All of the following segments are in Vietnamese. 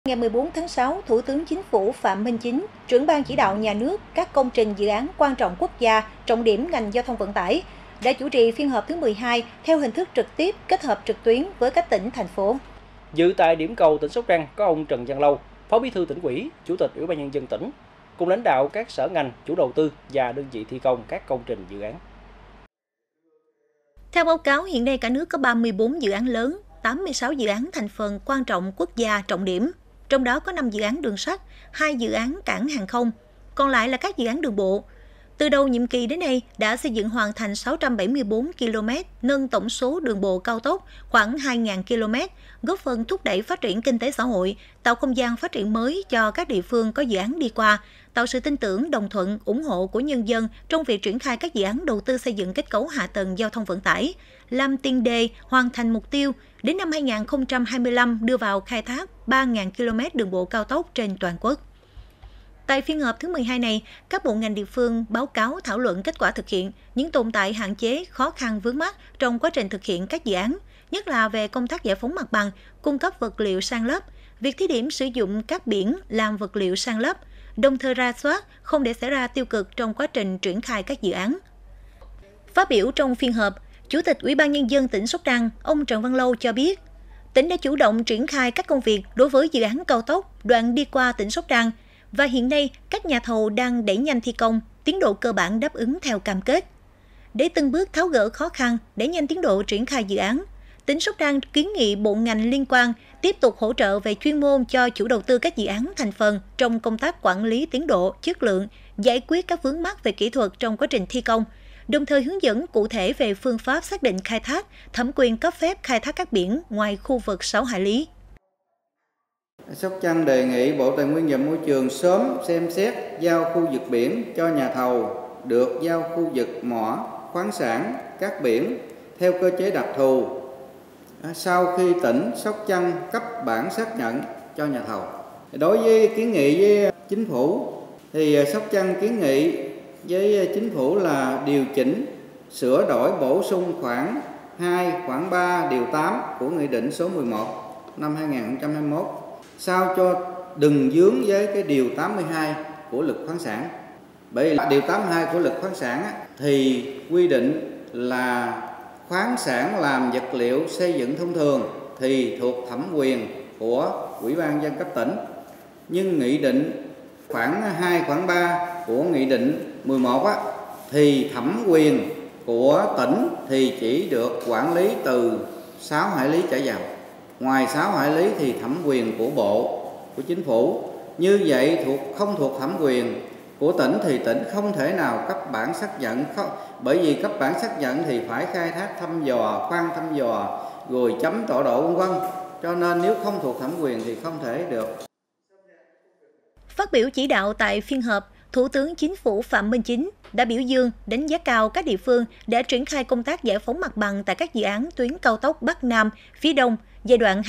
Ngày 14 tháng 6, Thủ tướng Chính phủ Phạm Minh Chính, trưởng ban chỉ đạo nhà nước các công trình dự án quan trọng quốc gia, trọng điểm ngành giao thông vận tải, đã chủ trì phiên họp thứ 12 theo hình thức trực tiếp kết hợp trực tuyến với các tỉnh, thành phố. Dự tại điểm cầu tỉnh Sóc Trăng có ông Trần Văn Lâu, Phó Bí thư Tỉnh ủy, Chủ tịch Ủy ban Nhân dân tỉnh, cùng lãnh đạo các sở ngành, chủ đầu tư và đơn vị thi công các công trình dự án. Theo báo cáo, hiện nay cả nước có 34 dự án lớn, 86 dự án thành phần quan trọng quốc gia trọng điểm. Trong đó có 5 dự án đường sắt, 2 dự án cảng hàng không, còn lại là các dự án đường bộ. Từ đầu nhiệm kỳ đến nay đã xây dựng hoàn thành 674 km, nâng tổng số đường bộ cao tốc khoảng 2.000 km, góp phần thúc đẩy phát triển kinh tế xã hội, tạo không gian phát triển mới cho các địa phương có dự án đi qua, tạo sự tin tưởng, đồng thuận, ủng hộ của nhân dân trong việc triển khai các dự án đầu tư xây dựng kết cấu hạ tầng giao thông vận tải, làm tiền đề hoàn thành mục tiêu đến năm 2025 đưa vào khai thác 3.000 km đường bộ cao tốc trên toàn quốc. Tại phiên họp thứ 12 này, các bộ ngành địa phương báo cáo thảo luận kết quả thực hiện, những tồn tại hạn chế, khó khăn vướng mắc trong quá trình thực hiện các dự án, nhất là về công tác giải phóng mặt bằng, cung cấp vật liệu san lấp, việc thí điểm sử dụng các biển làm vật liệu san lấp, đồng thời rà soát không để xảy ra tiêu cực trong quá trình triển khai các dự án. Phát biểu trong phiên họp, Chủ tịch Ủy ban Nhân dân tỉnh Sóc Trăng, ông Trần Văn Lâu cho biết, tỉnh đã chủ động triển khai các công việc đối với dự án cao tốc đoạn đi qua tỉnh Sóc Trăng, và hiện nay các nhà thầu đang đẩy nhanh thi công, tiến độ cơ bản đáp ứng theo cam kết. Để từng bước tháo gỡ khó khăn, đẩy nhanh tiến độ triển khai dự án, tỉnh Sóc Trăng kiến nghị bộ ngành liên quan tiếp tục hỗ trợ về chuyên môn cho chủ đầu tư các dự án thành phần trong công tác quản lý tiến độ, chất lượng, giải quyết các vướng mắc về kỹ thuật trong quá trình thi công, đồng thời hướng dẫn cụ thể về phương pháp xác định khai thác, thẩm quyền cấp phép khai thác các biển ngoài khu vực 6 hải lý. Sóc Trăng đề nghị Bộ Tài nguyên và Môi trường sớm xem xét giao khu vực biển cho nhà thầu được giao khu vực mỏ, khoáng sản, cát biển theo cơ chế đặc thù sau khi tỉnh Sóc Trăng cấp bản xác nhận cho nhà thầu. Đối với kiến nghị với Chính phủ thì Sóc Trăng kiến nghị với Chính phủ là điều chỉnh, sửa đổi bổ sung khoản 2, khoản 3, điều 8 của Nghị định số 11 năm 2021 sao cho đừng vướng với cái điều 82 của Luật khoáng sản. Bởi vì điều 82 của Luật khoáng sản thì quy định là khoáng sản làm vật liệu xây dựng thông thường thì thuộc thẩm quyền của Ủy ban nhân dân cấp tỉnh. Nhưng nghị định khoản 2, khoản 3 của Nghị định 11 thì thẩm quyền của tỉnh thì chỉ được quản lý từ 6 hải lý trở vào. Ngoài 6 hải lý thì thẩm quyền của Bộ, của Chính phủ. Như vậy không thuộc thẩm quyền của tỉnh thì tỉnh không thể nào cấp bản xác nhận. Bởi vì cấp bản xác nhận thì phải khai thác thăm dò, khoan thăm dò, rồi chấm tọa độ v.v. Cho nên nếu không thuộc thẩm quyền thì không thể được. Phát biểu chỉ đạo tại phiên họp, Thủ tướng Chính phủ Phạm Minh Chính đã biểu dương, đánh giá cao các địa phương đã triển khai công tác giải phóng mặt bằng tại các dự án tuyến cao tốc Bắc Nam, phía Đông, giai đoạn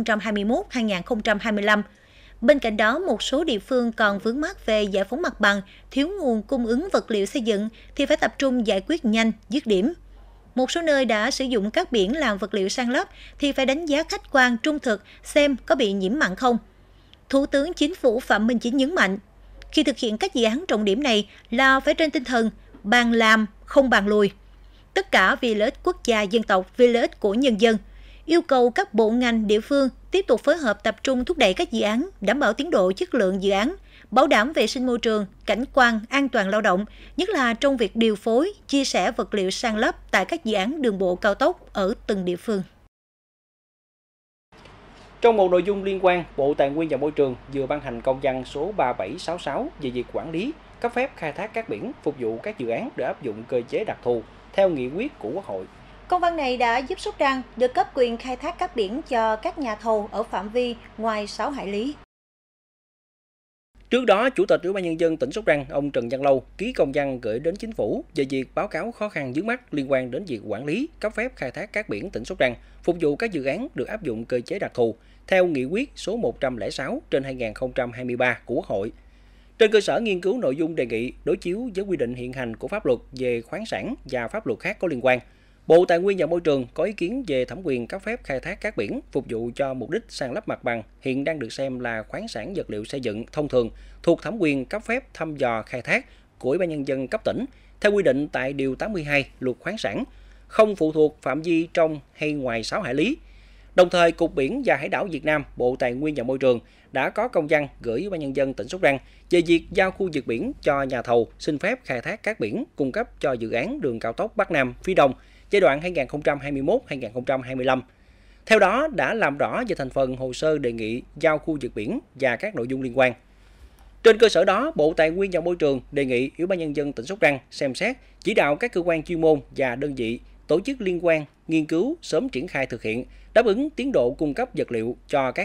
2021-2025. Bên cạnh đó, một số địa phương còn vướng mắc về giải phóng mặt bằng, thiếu nguồn cung ứng vật liệu xây dựng thì phải tập trung giải quyết nhanh, dứt điểm. Một số nơi đã sử dụng các biển làm vật liệu san lấp thì phải đánh giá khách quan trung thực xem có bị nhiễm mặn không. Thủ tướng Chính phủ Phạm Minh Chính nhấn mạnh, khi thực hiện các dự án trọng điểm này là phải trên tinh thần bàn làm, không bàn lùi. Tất cả vì lợi ích quốc gia dân tộc, vì lợi ích của nhân dân. Yêu cầu các bộ ngành địa phương tiếp tục phối hợp tập trung thúc đẩy các dự án, đảm bảo tiến độ chất lượng dự án, bảo đảm vệ sinh môi trường, cảnh quan, an toàn lao động, nhất là trong việc điều phối, chia sẻ vật liệu san lấp tại các dự án đường bộ cao tốc ở từng địa phương. Trong một nội dung liên quan, Bộ Tài nguyên và Môi trường vừa ban hành công văn số 3766 về việc quản lý, cấp phép khai thác cát biển phục vụ các dự án để áp dụng cơ chế đặc thù theo nghị quyết của Quốc hội. Công văn này đã giúp Sóc Trăng được cấp quyền khai thác cát biển cho các nhà thầu ở phạm vi ngoài 6 hải lý. Trước đó, Chủ tịch Ủy ban Nhân dân tỉnh Sóc Trăng, ông Trần Văn Lâu ký công văn gửi đến Chính phủ về việc báo cáo khó khăn vướng mắc liên quan đến việc quản lý, cấp phép khai thác cát biển tỉnh Sóc Trăng phục vụ các dự án được áp dụng cơ chế đặc thù theo nghị quyết số 106/2023 của Quốc hội. Trên cơ sở nghiên cứu nội dung đề nghị đối chiếu với quy định hiện hành của pháp luật về khoáng sản và pháp luật khác có liên quan, Bộ Tài nguyên và Môi trường có ý kiến về thẩm quyền cấp phép khai thác cát biển phục vụ cho mục đích san lấp mặt bằng hiện đang được xem là khoáng sản vật liệu xây dựng thông thường thuộc thẩm quyền cấp phép thăm dò khai thác của Ủy ban Nhân dân cấp tỉnh theo quy định tại Điều 82 Luật khoáng sản, không phụ thuộc phạm vi trong hay ngoài 6 hải lý. Đồng thời, Cục Biển và Hải đảo Việt Nam, Bộ Tài nguyên và Môi trường đã có công văn gửi Ủy ban Nhân dân tỉnh Sóc Trăng về việc giao khu vực biển cho nhà thầu xin phép khai thác cát biển cung cấp cho dự án đường cao tốc Bắc Nam phía Đông giai đoạn 2021-2025. Theo đó, đã làm rõ về thành phần hồ sơ đề nghị giao khu vực biển và các nội dung liên quan. Trên cơ sở đó, Bộ Tài nguyên và Môi trường đề nghị Ủy ban Nhân dân tỉnh Sóc Trăng xem xét chỉ đạo các cơ quan chuyên môn và đơn vị tổ chức liên quan nghiên cứu sớm triển khai thực hiện, đáp ứng tiến độ cung cấp vật liệu cho các